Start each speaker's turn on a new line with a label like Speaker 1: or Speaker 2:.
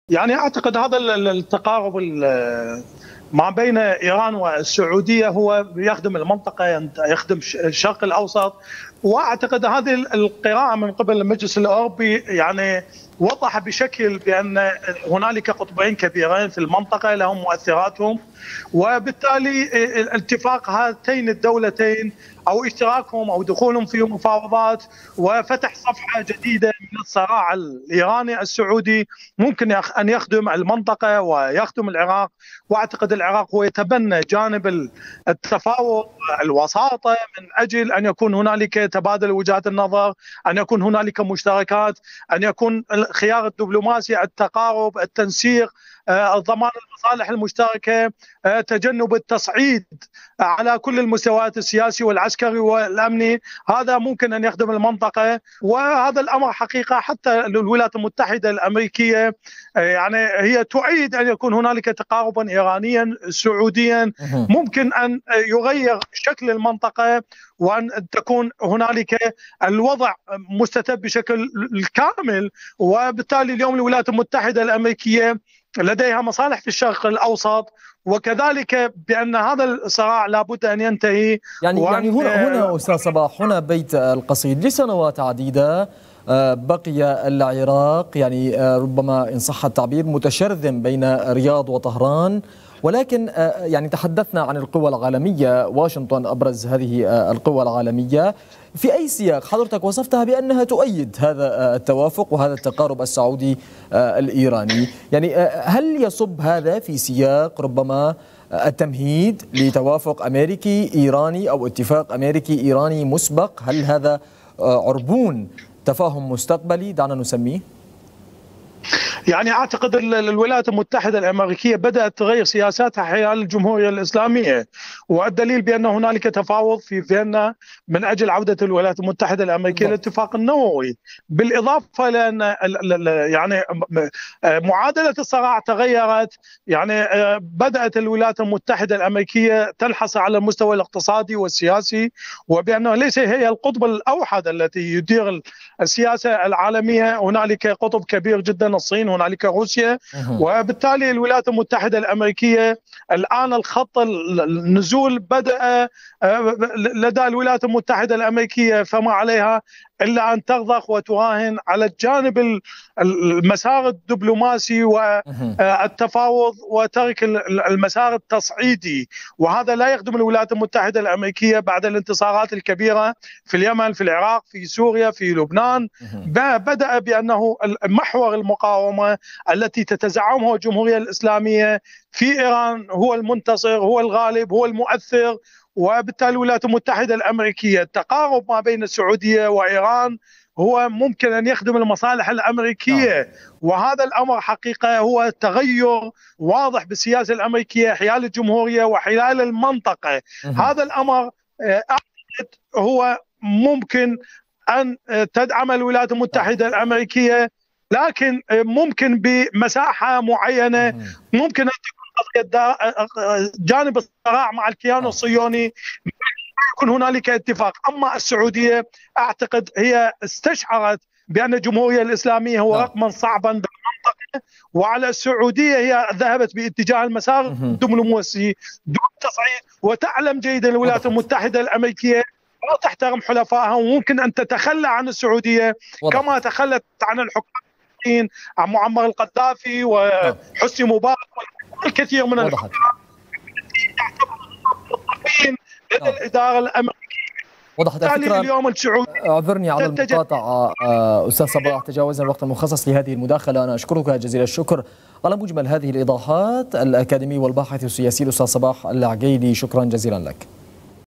Speaker 1: يعني أعتقد هذا التقارب ما بين إيران والسعودية هو يخدم المنطقة، يخدم الشرق الأوسط. وأعتقد هذه القراءة من قبل المجلس الأوروبي يعني وضح بشكل بأن هنالك قطبين كبيرين في المنطقة لهم مؤثراتهم، وبالتالي اتفاق هاتين الدولتين أو اشتراكهم أو دخولهم في مفاوضات وفتح صفحة جديدة من الصراع الإيراني السعودي ممكن أن يخدم المنطقة ويخدم العراق. وأعتقد العراق هو يتبنى جانب التفاوض، الوساطة، من أجل أن يكون هنالك تبادل وجهات النظر، أن يكون هنالك مشتركات، أن يكون الخيار الدبلوماسي، التقارب، التنسيق، ضمان المصالح المشتركة، تجنب التصعيد على كل المستويات السياسي والعسكري والأمني. هذا ممكن أن يخدم المنطقة، وهذا الأمر حقيقة حتى الولايات المتحدة الأمريكية يعني هي تؤيد أن يكون هنالك تقاربا إيرانيا سعوديا ممكن أن يغير شكل المنطقة، وأن تكون هنالك الوضع مستتب بشكل كامل. وبالتالي اليوم الولايات المتحدة الأمريكية لديها مصالح في الشرق الأوسط، وكذلك بأن هذا الصراع لابد أن ينتهي.
Speaker 2: يعني هنا أستاذ صباح، هنا بيت القصيد لسنوات عديدة بقي العراق يعني ربما إن صح التعبير متشرذم بين رياض وطهران، ولكن يعني تحدثنا عن القوى العالمية، واشنطن أبرز هذه القوى العالمية. في أي سياق حضرتك وصفتها بأنها تؤيد هذا التوافق وهذا التقارب السعودي الإيراني؟ يعني هل يصب هذا في سياق ربما التمهيد لتوافق أمريكي إيراني أو اتفاق أمريكي إيراني مسبق؟ هل هذا عربون تفاهم مستقبلي دعنا نسميه؟
Speaker 1: يعني أعتقد الولايات المتحدة الأمريكية بدأت تغير سياساتها حيال الجمهورية الإسلامية، والدليل بأن هنالك تفاوض في فيينا من أجل عودة الولايات المتحدة الأمريكية للاتفاق النووي، بالإضافة لأن يعني معادلة الصراع تغيرت. يعني بدأت الولايات المتحدة الأمريكية تنحصر على المستوى الاقتصادي والسياسي، وبأنه ليس هي القطب الأوحد التي يدير السياسة العالمية. هنالك قطب كبير جدا الصين، هنالك روسيا، وبالتالي الولايات المتحدة الأمريكية الآن الخط النزول بدأ لدى الولايات المتحدة الأمريكية، فما عليها إلا أن تضغط وتراهن على الجانب المسار الدبلوماسي والتفاوض وترك المسار التصعيدي، وهذا لا يخدم الولايات المتحدة الأمريكية بعد الانتصارات الكبيرة في اليمن، في العراق، في سوريا، في لبنان. بدأ بأنه محور المقاومة التي تتزعمها الجمهورية الإسلامية في إيران هو المنتصر، هو الغالب، هو المؤثر. وبالتالي الولايات المتحدة الأمريكية التقارب ما بين السعودية وإيران هو ممكن أن يخدم المصالح الأمريكية، وهذا الأمر حقيقة هو تغير واضح بالسياسة الأمريكية حيال الجمهورية وحيال المنطقة. هذا الأمر أعتقد هو ممكن أن تدعم الولايات المتحدة الأمريكية، لكن ممكن بمساحة معينة، ممكن أن تكون جانب الصراع مع الكيان الصهيوني يكون هنالك اتفاق. أما السعودية أعتقد هي استشعرت بأن الجمهورية الإسلامية هو رقما صعبا بالمنطقة، وعلى السعودية هي ذهبت باتجاه المسار الدبلوماسي دون تصعيد، وتعلم جيدا الولايات المتحدة الأمريكية لا تحترم حلفائها، وممكن أن تتخلى عن السعودية كما تخلت عن الحكام، عن معمر القذافي وحسني مبارك والكثير من الحكام لدى الإدارة الأمريكية.
Speaker 2: وضحت الفكرة.
Speaker 1: اليوم
Speaker 2: اعذرني على المقاطعة أستاذ صباح، تجاوزنا الوقت المخصص لهذه المداخلة. أنا أشكرك جزيل الشكر على مجمل هذه الإيضاحات. الأكاديمي والباحث السياسي الأستاذ صباح العقيلي، شكرا جزيلا لك.